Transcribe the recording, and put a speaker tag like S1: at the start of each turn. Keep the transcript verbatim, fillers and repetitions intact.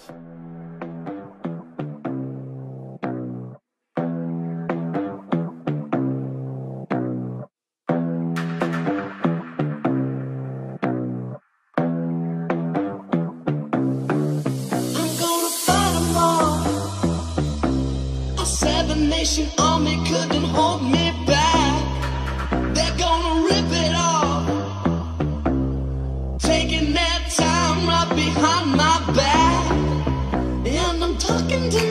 S1: Nation army couldn't hold me back. They're gonna rip it off, taking their time right behind my back. And I'm talking to